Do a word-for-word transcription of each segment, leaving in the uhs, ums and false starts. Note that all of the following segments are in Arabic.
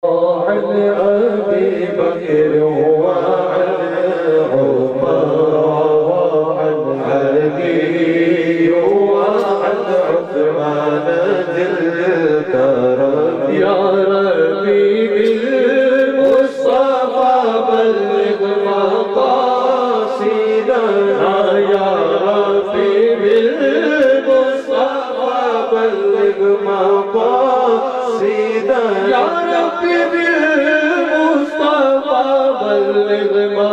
عن أبي بكر وعن عمر وعن علي وعن عثمان ذي الكرم يا ربي بالمصطفى بلغ مقاصدنا يا ربي بالمصطفى بلغ مقاصدنا يا ربي بالمصطفى بلغ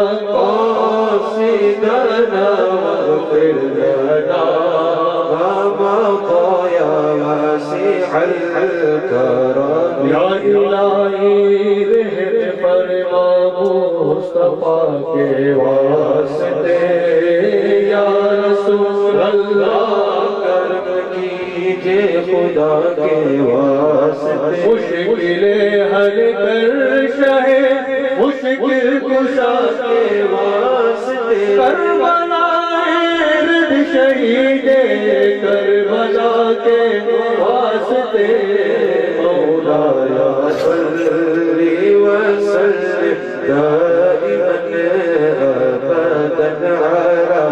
مقاصدنا واغفر لنا ما مضى يا واسع الكرم يا إلهي رحم فرما مصطفى के वास्ते या रसूल अल्लाह करम कीजिए खुदा के वास्ते मुश्किले हल कर शहे मुश्किल कुशा के वास्ते करबला शहीदे करबला के वास्ते मौलाया सल्ली व सल्लिम दाइमन अबदन अला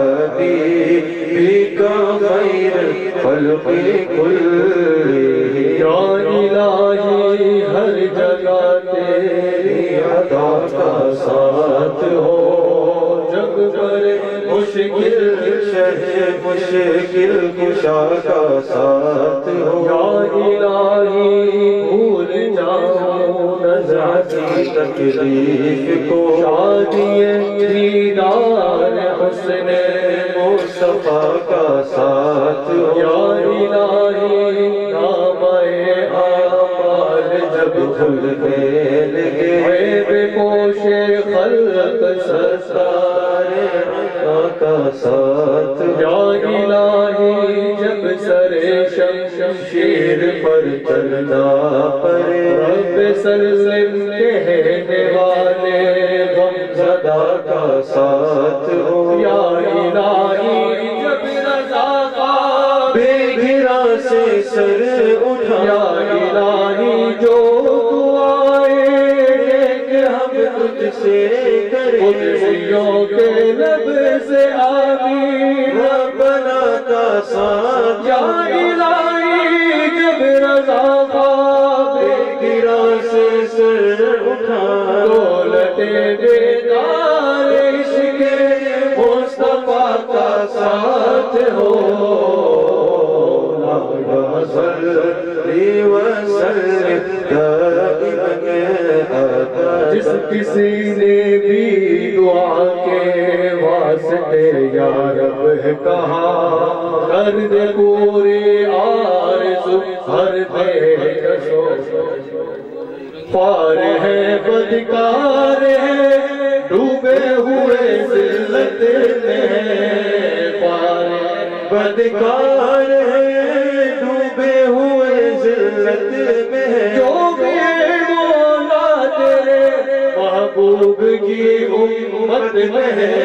हबीबिका खैरुल खल्क़ि कुल्लिहिम या इलाही हर जगह तेरी अता का साथ हो जग पर मुश्किल शहे मुश्किल कुशा का साथ हो या इलाही भूल जाऊं नज़ाती तकलीफ को शादिए दीदार हुस्न मुस्तफा का साथ हो या इलाही नामाए आमाल जब खुलने लगे ऐब पोशे खल्क सरसारे का साथ या इलाही जब सरे शमशीर पर चलना पड़े रब सल्लम कहने वाले गमज़दा का साथ हो या इलाही जब रज़ा का बेघिरा से सर उठा या इलाही जो दुआएं कि हम तुझसे करें खुशियों के लब से आमीन रब्बना का साथ या इलाही जब रज़ा का बेगिरा से सर उठा दौलते बेदार इश्क़े मुस्तफा का साथ हो सल्ली व सल्लिम दाइमन अबदा जिस किसी ने भी दुआ के वास्ते या रब है कहा कर दे पूरी आरज़ू हर दे कशो पार है बदकार है डूबे हुए ज़िल्लत में पार बदकार है डूबे हुए ज़िल्लत में जो भी मौला तेरे महबूब की उम्मत में है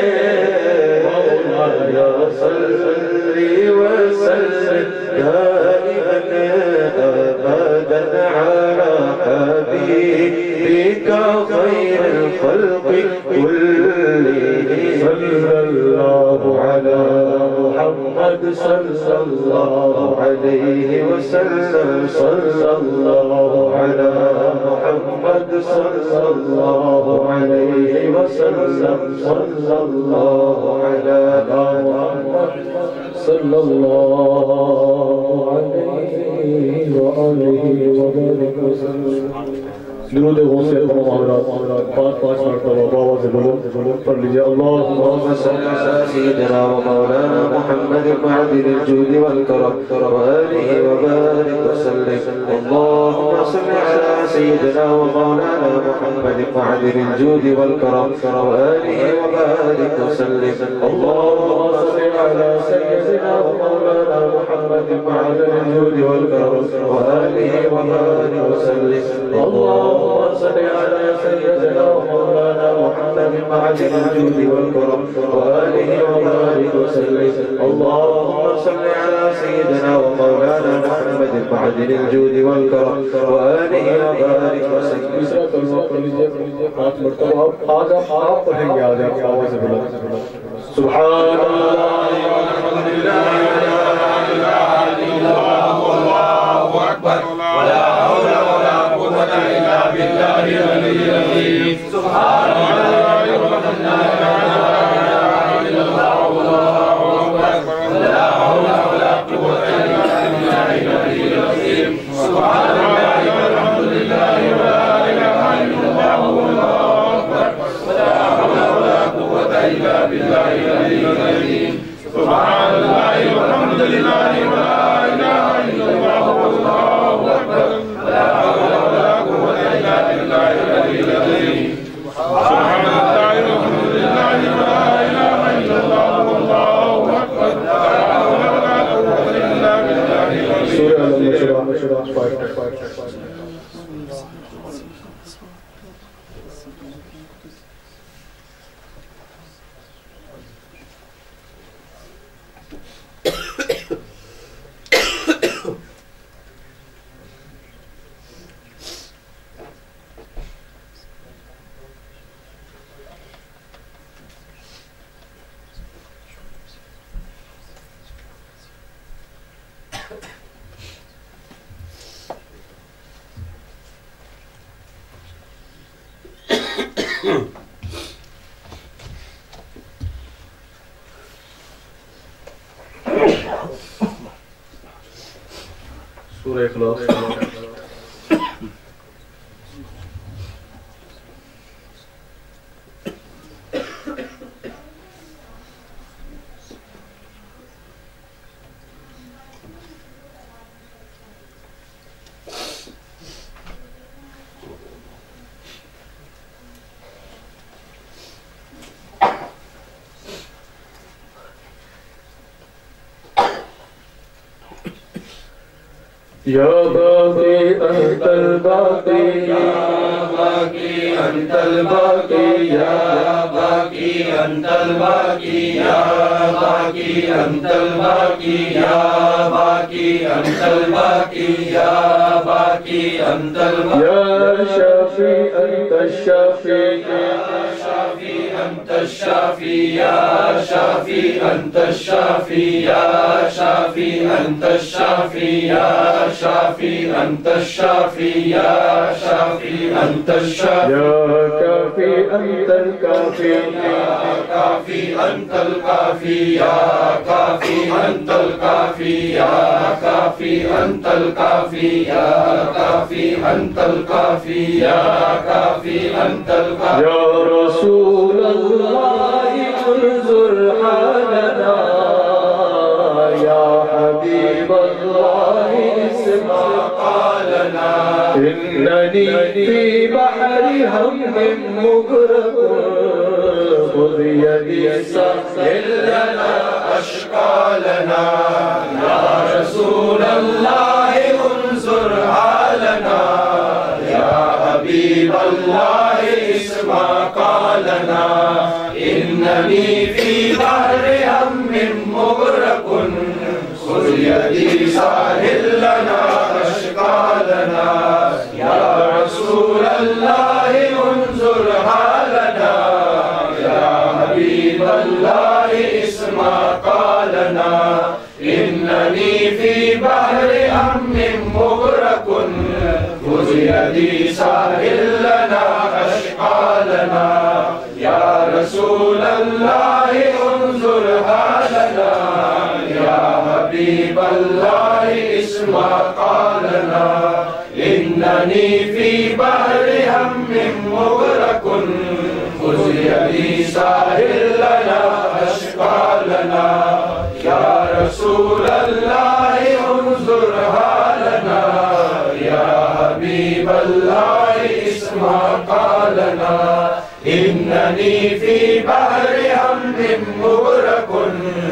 मौला सल्ली व सल्लिम दाइमन अबदन अला हबीबिका खैरुल खल्क़ि कुल्लिहिम सल्लल्लाहु अला मुहम्मद सल्लल्लाहु अलैहि वसल्लम सल्लल्लाहु अला मुहम्मद सल्लल्लाहु अलैहि वसल्लम सल्लल्लाहु अला मुहम्मद सल्लल्लाहु अलैहि वसल्लम दुरूद गौसे पाँच पाँच मरतबा बाबा से बोलो पढ़ लीजिए अल्लाहुम्मा सल्ली अला सय्यिदिना व मौलाना मुहम्मद मअदिल जूद वल करम व आलिहि व बारिक व सल्लिम अल्लाहुम्मा सल्ली अला सय्यिदिना व मौलाना मुहम्मद मअदिल जूद वल करम व आलिहि व बारिक व सल्लिम अल्लाहुम्मा सल्ली अला सय्यिदिना व मौलाना मुहम्मद मअदिल जूद वल करम व आलिहि व बारिक व सल्लिम اللهم صل على سيدنا ومولانا محمد معدن الجود والكرم وآله وبارك وسلم. اللهم صل على سيدنا ومولانا محمد معدن الجود والكرم وآله وبارك وسلم. दूसरा कलमा पढ़ लीजिए, हाथ मरतबा आज आप आप पढ़ेंगे, आज आप आवाज से बोलो सुभान अल्लाह वल्हम्दुलिल्लाह वल्लाहु अकबर वला हौला वला कुव्वता इल्ला बिल्लाहिल अलिय्यिल अज़ीम. सुभान अल्लाह वल्हम्दुलिल्लाह वल्लाहु अकबर वला हौला वला कुव्वता इल्ला बिल्लाहिल अलिय्यिल अज़ीम. सुभान अल्लाह वल्हम्दुलिल्लाह वला इलाहा इल्लल्लाह वल्लाहु अकबर वला हौला वला कुव्वता इल्ला बिल्लाहिल अलिय्यिल अज़ीम. सुभान अल्लाह वल्हम्दुलिल्लाह वला इलाहा इल्लल्लाह वल्लाहु अकबर वला हौला वला कुव्वता इल्ला बिल्लाहिल अलिय्यिल अज़ीम. सुभान अल्लाह वल्हम्दुलिल्लाह वला इलाहा इल्लल्लाह वल्लाहु अकबर वला हौला वला कुव्वता इल्ला बिल्लाहिल अज़ीम. सूरह अल-मुशरा पाठ सूरह इखलास. या बाकी अंतल बाकी या बाकी अंतल बाकी या बाकी अंतल बाकी या बाकी अंतल बाकी या बाकी अंतल बाकी या बाकी अंतल बाकी या शाफी अंत शाफी या शाफी अंत शाफी या शाफी अंत शाफी या शाफी अंत शाफी या शाफी अंत शाफी या शाफी अंत शाफी या काफी अंतल काफी या काफी अंतल काफी या काफी अंतल काफी या काफी अंतल काफी या काफी अंतल काफी या काफी अंतल काफी. या रसूल अल्लाह उन्जुर हालना या हबीब अल्लाह इस्मा क़ालना इन्ननी फी बहरि हम्मिन मुग़रक़ खुज़ यदी सहिल लना अश्क़ालना. या रसूल अल्लाह उन्जुर हालना या हबीब अल्लाह इस्मा क़ालना इन्ननी फी बहरि हम्मिन मुग़रक़ खुज़ यदी सहिल लना अश्क़ालना. या रसूल अल्लाह उन्जुर हालना या हबीब अल्लाह इस्मा क़ालना इन्ननी फी बहरि हम्मिन मुग़रक़ खुज़ यदी सहिल लना अश्क़ालना. या रसूल अल्लाह उन्जुर हालना या हबीब अल्लाह इस्मा क़ालना इन्ननी फी बहरि हम्मिन मुग़रक़ खुज़ यदी सहिल लना अश्क़ालना. या रसूल अल्लाह उन्जुर हालना या हबीब अल्लाह इस्मा क़ालना इन्ननी फी बहरि हम्मिन मुग़रक़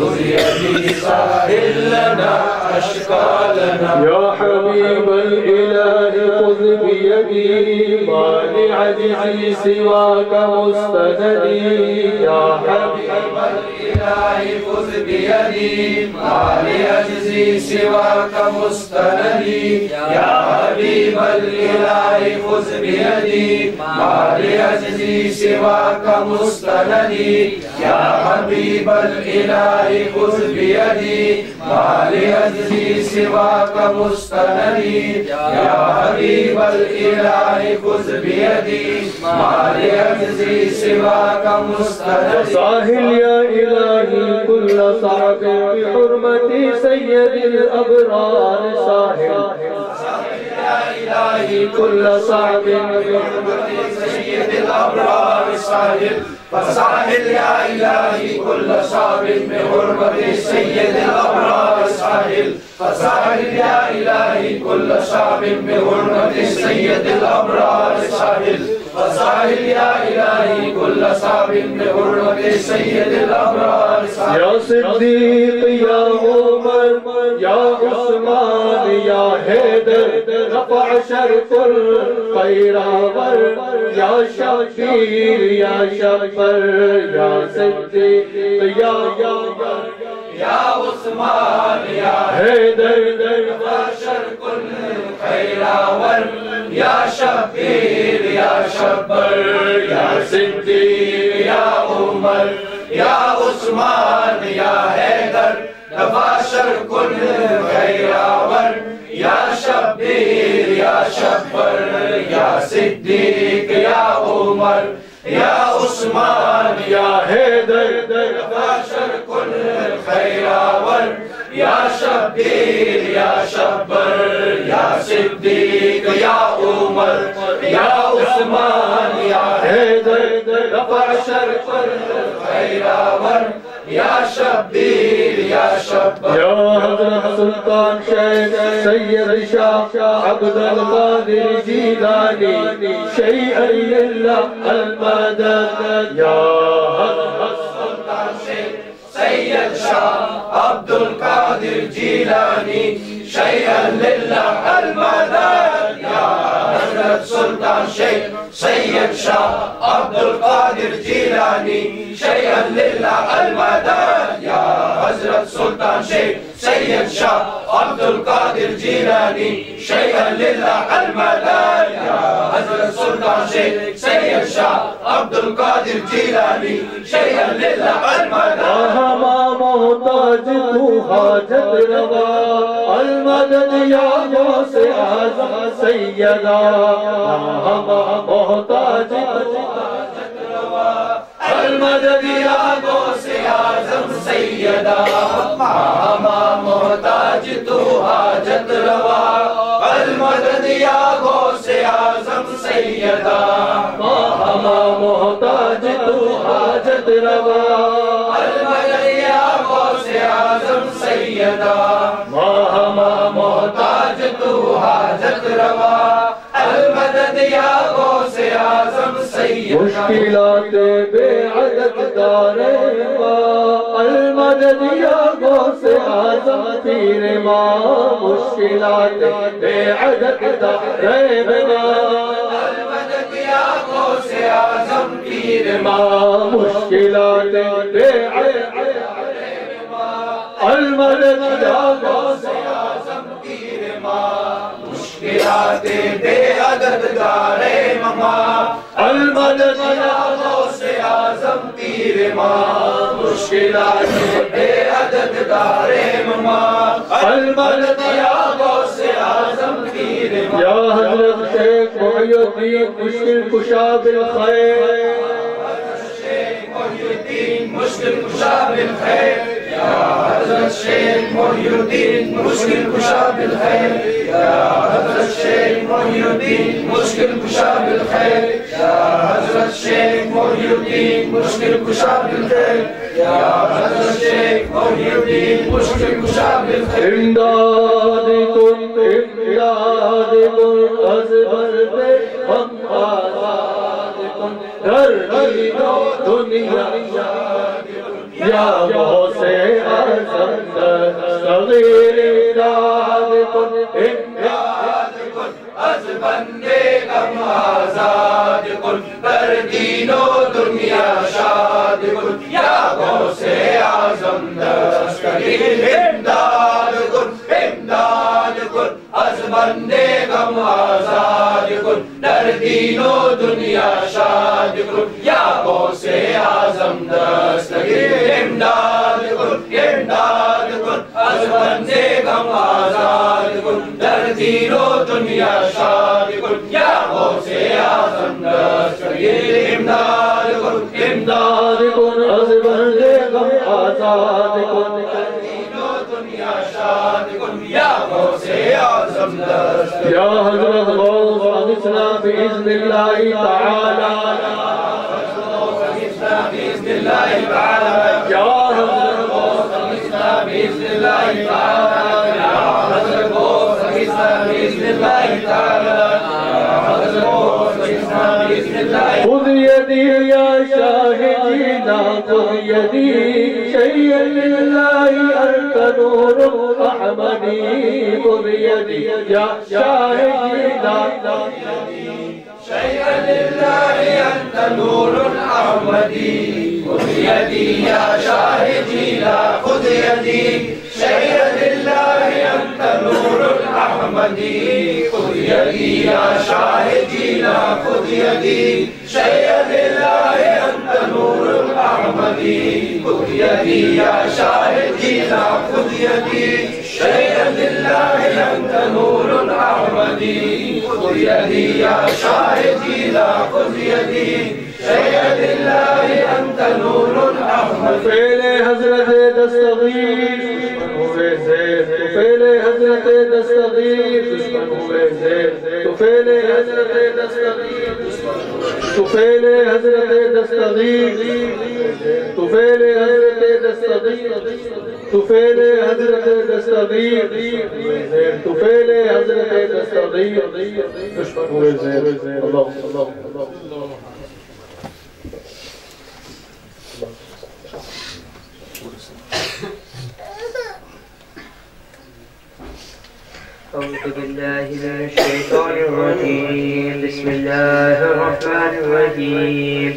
خذ يدي سهل لنا أشكالنا يا حبيب الإله خذ بيدي ما لعجزي سواك مستندي يا حبيب الإله خذ بيدي ما لعجزي سواك مستندي يا حبيب الإله خذ بيدي ما لعجزي سواك مستندي يا حبيب الإله خذ بيدي ما لعجزي سواك مستندي يا حبيب الإله خذ بيدي ما لعجزي سواك مستندي ساهل يا إلهي كل صعب بحرمة سيد الأبرار ساهل يا إلهي كل صعب بحرمة سيد الأبرار ساهل فساهل يا إلهي كل صعب بحرمة سيد الأبرار ساهل فساهل يا إلهي كل صعب بحرمة سيد الأبرار ساهل فساهل يا إلهي كل صعب بحرمة سيد الأبرار ساهل يا صديق يا عمر يا عثمان يا هيدر رفع شرف الخيرابر يا شفير يا شفر يا صديق يا عمر يا عثمان يا هيدر رفع شرف الخيرابر يا شفير يا شفر يا صديق يا عمر يا عثمان يا هيدر رفع شرف الخيرابر يا شبير يا شفر يا صديق يا عمر يا عثمان يا هيدر رفع شرف الخيرابر يا شبير يا شفر يا صديق يا عمر يا عثمان يا هيدر رفع شرف الخيرابر يا شبير يا شفر يا حضرة سلطان شيخ سيد شاه عبد القادر جيلاني شيئا لله المدد يا حضرة سلطان شيخ سيد شاه عبد القادر جيلاني شيئا لله المدد يا حضرة سلطان شيخ سيد شاه عبد القادر جيلاني شيئا لله المدد يا حضرة سلطان شيخ سيد شاه عبد القادر جيلاني شيئا لله المدد يا حضرة سلطان شيخ سيد شاه عبد القادر جيلاني شيئا لله المدد ما محتاج تو حاجت روا المدد يا غوث اعظم سيدا ہم محتاج المدد يا غوث اعظم سيدا ہم محتاج تو حاجت روا المدد يا غوث اعظم سيدا ہم محتاج تو حاجت روا المدد يا غوث اعظم سيدا ہم محتاج تو حاجت روا المدد يا غوث اعظم سيدا مشکلات بے عدد دارے ماں المدد یا غوث اعظم پیر ماں مشکلات بے عدد دارے ماں المدد يا غوث اعظم پیر ماں مشکلات بے عدد المدد یا غوث اعظم پیر ماں مشکلات بے عدد دارے ماں المدد یا غوث اعظم پیر ماں مشکلات بے عدد دارے ماں المدد یا غوث اعظم پیر ماں یا حضرت شیخ محی الدین مشکل کشا بالخیر شیخ محی الدین مشکل کشا بالخیر یا حضرت شیخ محی الدین مشکل کشا بالخیر یا حضرت شیخ محی الدین مشکل کشا بالخیر یا حضرت شیخ محی الدین مشکل کشا بالخیر یا حضرت شیخ محی الدین مشکل کشا بالخیر امداد کن امداد کن از بردے ہم آزاد کن در دنیا یا غوث इमदाद कुन इमदाद कुन az bande gam azad kun dardino dunya shad kun ya gause azam dastagir imdad kun imdad kun az bande gam azad kun dardino dunya shad kun ya gause azam dastagir imdad kun imdad kun az bande gam azad kun dardino dunya shad kun ya gause azam dastagir يا حضرت غوث أغثنا بإذن الله تعالى بإذن الله تعالى يا حضرت غوث أغثنا بإذن الله تعالى يا حضرت غوث أغثنا بإذن الله تعالى يا حضرت غوث أغثنا بإذن الله خذ يدي يا شاهدينا خذ يدي شيئا لله أنت نور أحمدي خذ يدي يا شاهدينا شيئا لله أنت نور أحمدي خذ يدي يا شاهدي لا خذ يدي شيئا لله أنت نور أحمدي خذ يدي يا شاهدي لا خذ يدي شيئا لله أنت نور أحمدي خذ يدي يا شاهدي لا خذ يدي شيئا لله أنت نور أحمدي خذ يدي يا شاهدي لا خذ يدي شيئا لله أنت نور أحمدي فعل حضرت دستغیر ہوئے زید تو فعل حضرت دستغیر دشمن ہوئے زید تو فعل حضرت دستغیر تو فعل حضرت دستغیر تو فعل حضرت دستغیر تو فعل حضرت دستغیر تو فعل حضرت دستغیر دشمن ہوئے زید اللہ اللہ اللہ أعوذ بالله من الشيطان الرجيم بسم الله الرحمن الرحيم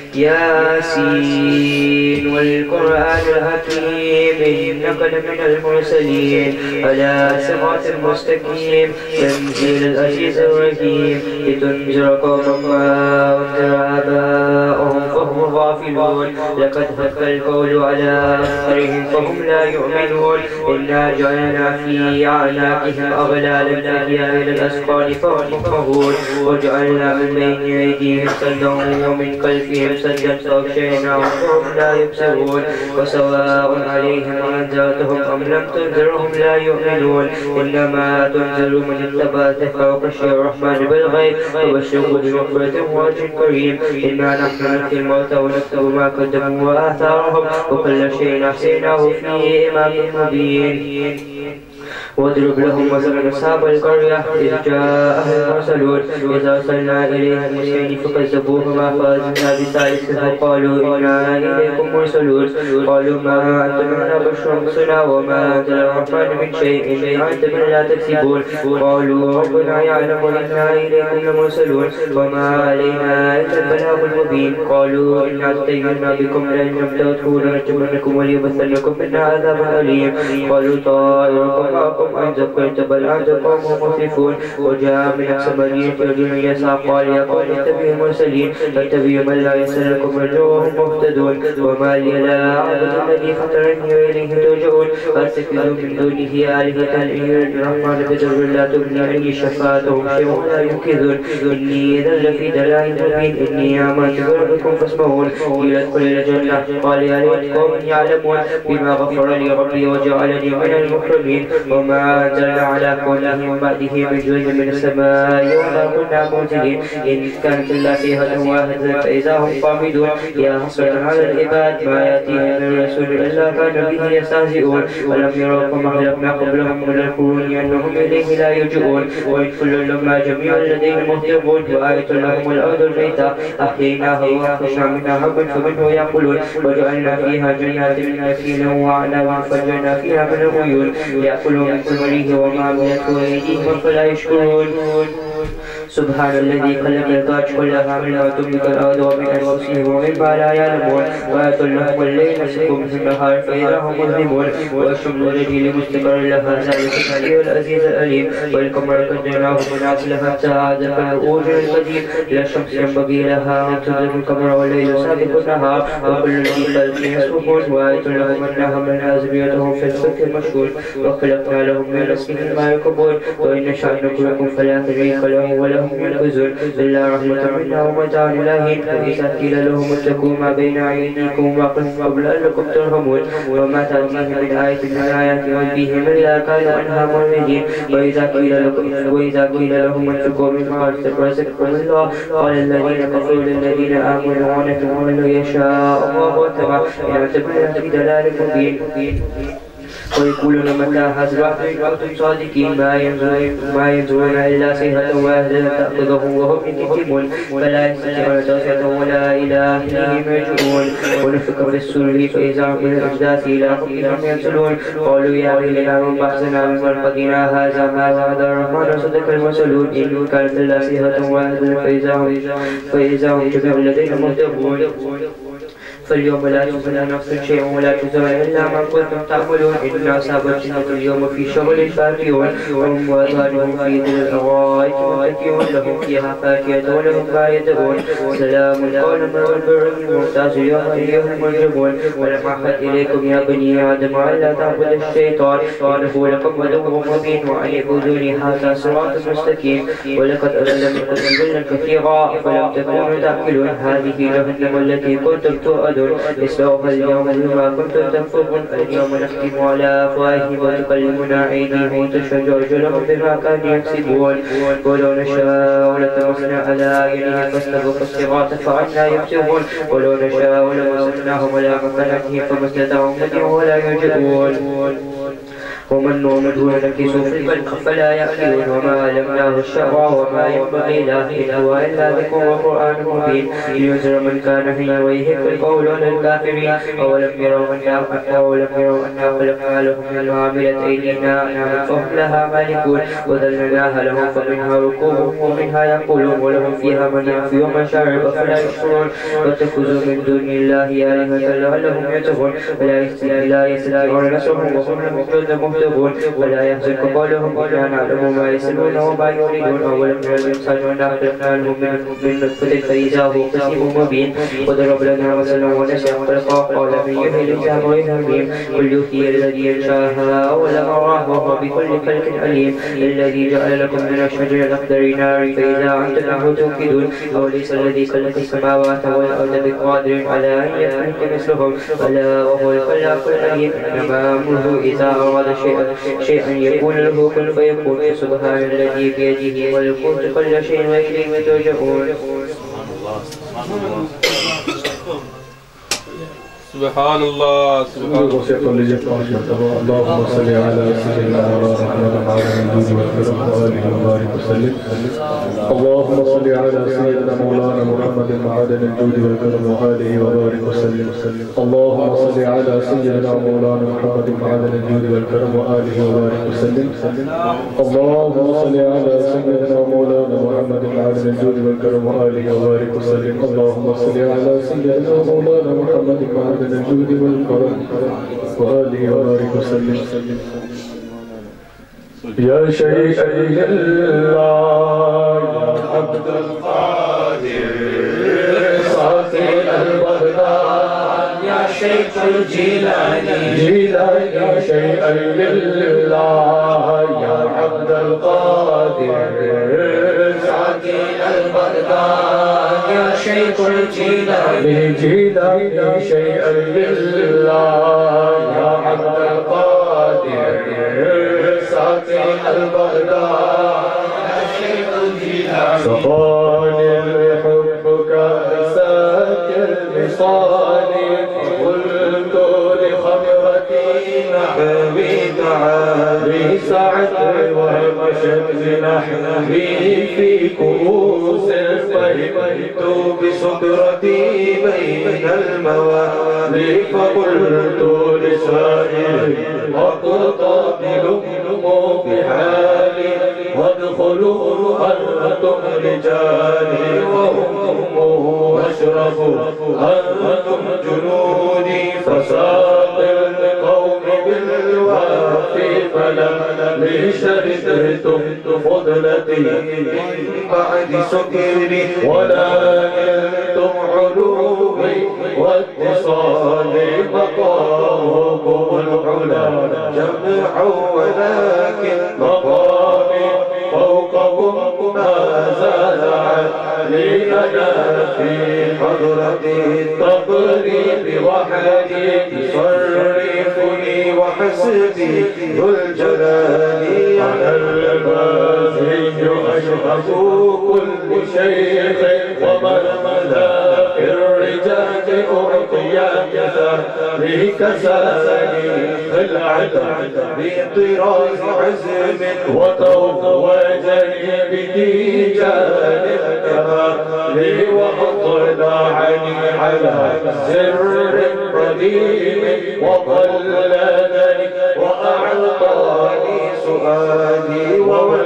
ياسين والقرآن الحكيم إنك لمن المرسلين على صراط مستقيم تنزيل العزيز الرحيم لتنذر قوما ما أنذر آباءهم فهم غافلون لقد حق القول على أكثرهم فهم لا يؤمنون إنا جعلنا في أعناقهم أغلالا فهي إلى الأسقال فهم مقمحون وجعلنا من بين أيديهم سدا ومن خلفهم سدا فأغشيناهم فهم لا يبصرون وسواء عليهم أنذرتهم أم لم تنذرهم لا يؤمنون إنما تنذر من اتبع ذكر الرحمن بالغيب وبشره بمغفرة وأجر كريم إنا نحن نحيي الموتى ونكتب ما قدموا وآثارهم وكل شيء أحصيناه في إمام مبين واضرب لهم مثلا أصحاب القرية إذ جاءها المرسلون إذ أرسلنا إليهم اثنين فكذبوهما فأخذنا بثالث وقالوا إنا إليكم مرسلون قالوا ما أنتم إلا بشر مثلنا وما أنزل الرحمن من شيء إن أنتم إلا تكسبون قالوا ربنا يعلم إنا إليكم لمرسلون وما علينا إلا البلاغ المبين قالوا إنا تطيرنا بكم لئن لم تأتوا لنرجمنكم وليمثلنكم منا عذابا أليم قالوا طائركم معكم أن ذكرت بل أنتم قوم مسرفون وجاء من أقصى المدينة رجل يسعى قال يا قوم اتبعوا المرسلين فاتبعوا من لا يسألكم رجوع وهم مهتدون وما لي لا أعبد الذي فطرني وإليه ترجعون فاتخذوا من دونه آلهة إن يرد الرحمن بضر لا تغني عني شفاعتهم شيئا ولا ينقذون إني إذا لفي ضلال مبين إني آمنت بربكم فاسمعون قيل ادخل الجنة قال يا ليت قوم يعلمون بما غفر لي ربي وجعلني من المكرمين وما أنزلنا على قوله من بعده من جند من السماء وما كنا منزلين إن كانت إلا صيحة واحدة فإذا هم قامدون يا حسرة على العباد ما يأتيهم من رسول إلا كانوا به يستهزئون ولم يروا كما أهلكنا قبلهم من القرون أنهم إليه لا يرجعون وإن كل لما جميع لديهم مهتدون وآية لهم الأرض الميتة أحييناها وأخرجنا منها حبا فمنه يأكلون وجعلنا فيها جنات من نخيل وأعناب فجعلنا فيها من العيون يأكلون من ثمره وما عملته أيديهم فلا يشكرون سبحان الذي خلق الأزواج كلها مما تنبت الأرض ومن أنفسهم ومما لا يعلمون وآتوا لهم الليل نسكم في النهار فإذا هم مظلمون والشمس التي لمستقر لها ذلك العلي العزيز الأليم والقمر قدرناه منازل حتى عاد كالعرجون القديم لا الشمس ينبغي لها أن تدرك القمر والليل سابق النهار وكل في فلك يسبحون وآتوا لهم أنها من أزميتهم في الفلك المشهور وخلقنا لهم من رزقهم ما يركبون وإن نشأ نكلكم فلا تشريك له ولهم ينقذون إلا رحمة منا ومتاع إلى حين وإذا قيل لهم اتقوا ما بين أيديكم وأقيموا قبل لعلكم ترحمون وما تأتيهم من آية من آيات ربهم إلا كانوا عنها معرضين وإذا قيل لكم وإذا قيل لهم انفقوا مما رزقكم الله قال الذين كفروا للذين آمنوا ونفقوا من يشاء الله وتبع إن تبعنا في دلال مبين ويقولون متى هذا الوعد إن كنتم صادقين ما ينظرون ما ينظرون إلا صيحة واحدة تأخذهم وهم يكتمون فلا يستطيعون توصية ولا إلى أهلهم يرجعون ونفخ في الصور فإذا هم من الأجداث إلى ربهم ينسلون قالوا يا ويلنا من بحثنا من مرقدنا هذا ما وعد الرحمن وصدق المرسلون إن كانت إلا صيحة واحدة فإذا هم فإذا هم جميع الذين مهتدون فاليوم لا تجزى نفس شيئا ولا تجزى إلا ما كنتم تعملون إن أصحاب الجنة اليوم في شغل فاكهون وهم وأزواجهم في ظل الأرائك متكئون لهم فيها فاكهة ولهم ما يدعون سلام قولا من رب الممتاز اليوم أيها المجرمون ولم أعهد إليكم يا بني آدم ألا تعبدوا الشيطان إنه لكم عدو مبين وأن اعبدوني هذا صراط مستقيم ولقد أضل منكم ضلا كثيرا فلم تكونوا تعقلون هذه جهنم التي كنتم توعدون اصلوها اليوم بما كنتم تكفرون اليوم نختم على أفواههم وتكلمنا أيديهم وتشهد أرجلهم بما كانوا يكسبون ولو نشاء لطمسنا على أعينهم فاستبقوا الصراط فأنى يبصرون ولو نشاء لمسخناهم على مكانتهم فما استطاعوا مدعوا ولا يرجعون ومن نعمده نكسه في الخلق فلا يأكلون وما علمناه الشرع وما ينبغي له إن هو إلا ذكر وقرآن مبين لينذر من كان حي ويهق القول على الكافرين أولم يروا أنا أولم يروا أنا خلقنا لهم من عاملة أيدينا أنعاما فهم لها مالكون وذللناها لهم فمنها ركوبهم ومنها يأكلون ولهم فيها منافع ومشارب فلا يشكرون واتخذوا من دون الله آلهة لعلهم يرتقون لا يستطيعون نصرهم وهم لم يهتدون ولا يحزنك قولهم إنا نعلم ما يسلون وما يريدون أولم يرى الإنسان أنا خلقنا له من نطفة فإذا هو خصيم مبين وضرب لنا مثلا ونسي خلقا قال من يحيي العظام وهي رميم قل يحيي الذي ينشأها أول مرة وهو بكل خلق عليم الذي جعل لكم من الشجر الأخضر نارا فإذا أنتم منه توقدون أوليس الذي خلق السماوات والأرض بقادر على أن يخلق مثلهم بلى وهو الخلاق العليم إنما أمره إذا أراد شيئا شيئا يكون له كن فيكون سبحان الذي بيده ملكوت كل شيء وإليه ترجعون سبحان الله سبحان الله اللهم صل على سيدنا محمد وعلى آله وبارك وسلم اللهم صل على سيدنا مولانا محمد معدن الجود والكرم وآله وبارك وسلم اللهم صل على سيدنا مولانا محمد معدن الجود والكرم وآله وبارك وسلم اللهم صل على سيدنا مولانا محمد معدن الجود والكرم وآله وبارك وسلم اللهم صل على سيدنا مولانا محمد معدن الجود والكرم وآله وبارك وسلم يا شيخ الله يا عبد القادر صافي البغداد يا شيخ الجيلاني جيلاني يا شيخ الله يا عبد القادر صافي البغداد يا شيخ الجيلاني جيلاني شيئا لله يا عبد القادر ساقي البغداد يا شيخ الجيلاني سقاني حبك ساكر بصاني قلت لخمرتي نحبي تعالي سعد ومشت نحبي في كؤوس فهمت بسكرتي بين الموالي فقلت لسائري أقتطب بحالي وادخل قولوا أنتم رجالي وهم أشرفوا أنتم جنودي فساقي القوم بالوافي فلا لي شربتم فضلتي من بعد سكري ولا نلتم علومي واتصالي مقامكم العلا جمعوا ولكن مقامي فوقكم ما زال علي أنا في حضرتي التقريب وحدي يصرفني وحسبي ذو الجلال على المازج أشرف كل شيخ ومن مدى في الرجال أعطي كذلك كساني خلعة بطراز عزم وتوجني بديجان الكمال وأطلعني على سر قديم وقلدني وأعطاني سؤالي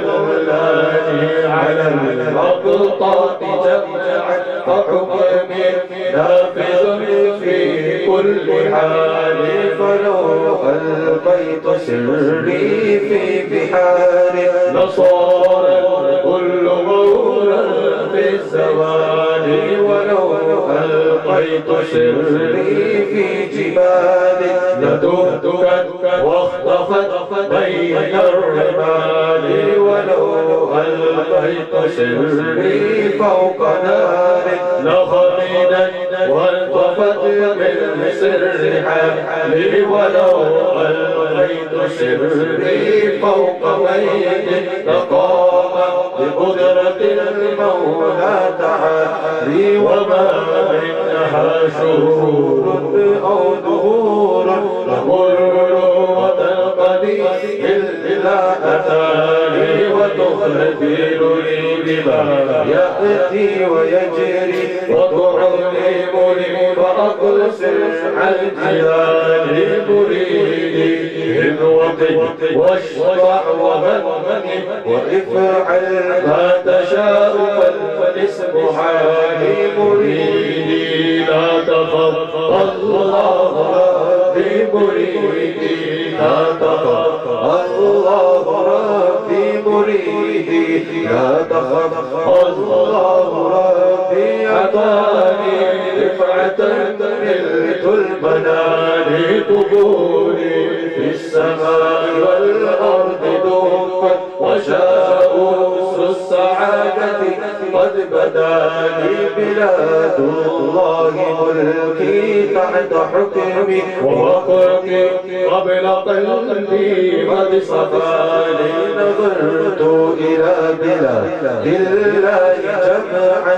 وولاني على المقطع جمعا فحكمي نافذ في كل حال فلو ألقيت سري في بحار لصار كل غورا في الزمان ولو ألقيت سري في جبال لتهتك واختفت بين الرمال ولو ألقيت سري فوق نار لخمدت وانطفت من سر حالي ولو ألقيت سري فوق بيت لقام بقدرة المولى تعالي وما منها شهور أو دهور تمر وتنقضي إلا أتاني وتخبرني بما يأتي ويجري وتعلمني فأقصر عن جيراني مريدي وقد واشفع ومني وافعل ما تشاء فالاسم حالي مريدي لا تخف الله ربي مريدي لا تخف الله ربي مريدي لا تخف الله ربي عطاني رفعة نلت المنال قبولي في السماء والأرض دفت وشاء السعادة قد بدا لي بلاد الله ملكي تحت حكمي ووقتي قبل قلبي قد صفاني نظرت إلى بلاد الله جمعا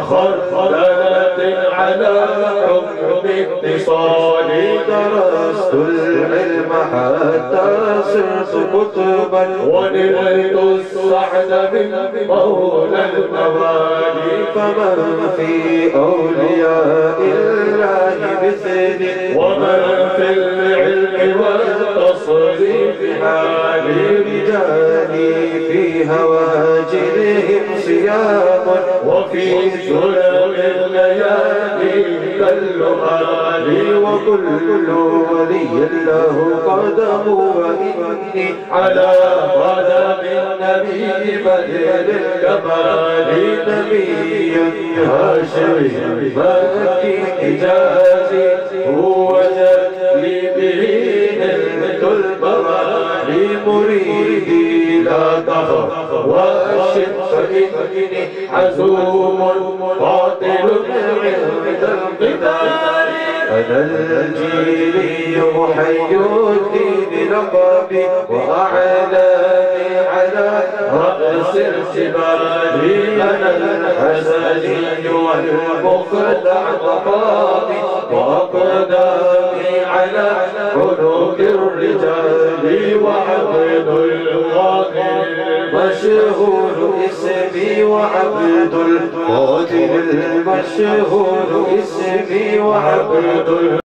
تخلت على حكم اتصالي درست العلم حتى صرت كتبا ونلت السعد من مولى الموالي فمن في أولياء الله مثلي ومن في العلم والتصريف حالي رجالي في هواجرهم صيام وفي ظلم الليالي كاللؤالي وكل ولي له قدم وإني على قدم النبي بدل الكمال نبي هاشمي مكي حجازي هو جلي به نلت البرالي مريدي لا تخف واشد فإني حزوم قاتل عند القتال أنا الجيلي محي الدين لقبي وأعلاني على رأس الجبال أنا الحسني والمخدع مقامي وأقدامي على عنق الرجال وعبد القادر مشهور اسمي وعبد القادر المشهور اسمي وعبد